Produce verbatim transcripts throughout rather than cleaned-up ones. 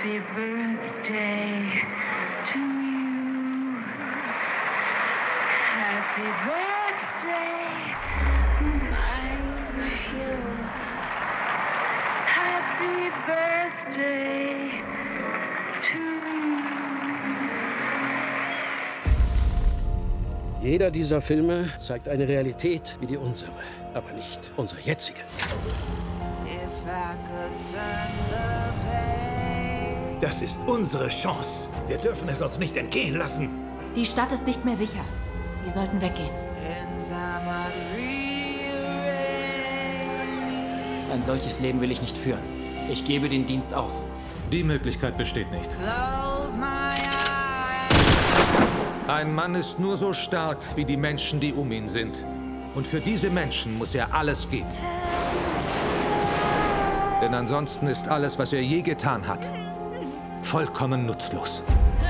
Happy birthday to you. Happy birthday, my Jill. Happy birthday to you. Jeder dieser Filme zeigt eine Realität wie die unsere, aber nicht unsere jetzige. Das ist unsere Chance. Wir dürfen es uns nicht entgehen lassen. Die Stadt ist nicht mehr sicher. Sie sollten weggehen. Ein solches Leben will ich nicht führen. Ich gebe den Dienst auf. Die Möglichkeit besteht nicht. Ein Mann ist nur so stark wie die Menschen, die um ihn sind. Und für diese Menschen muss er alles geben. Denn ansonsten ist alles, was er je getan hat, vollkommen nutzlos.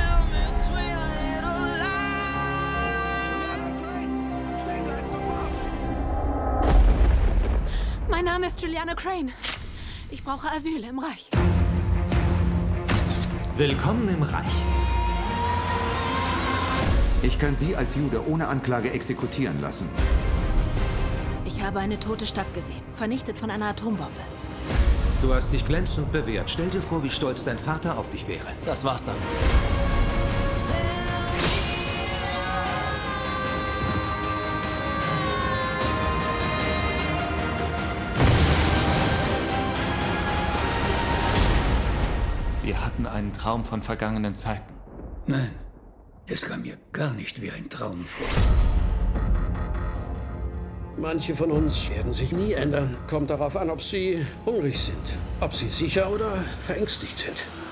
Mein Name ist Juliana Crane. Ich brauche Asyl im Reich. Willkommen im Reich. Ich kann Sie als Jude ohne Anklage exekutieren lassen. Ich habe eine tote Stadt gesehen, vernichtet von einer Atombombe. Du hast dich glänzend bewährt. Stell dir vor, wie stolz dein Vater auf dich wäre. Das war's dann. Sie hatten einen Traum von vergangenen Zeiten. Nein, das kam mir gar nicht wie ein Traum vor. Manche von uns werden sich nie ändern. Kommt darauf an, ob sie hungrig sind, ob sie sicher oder verängstigt sind.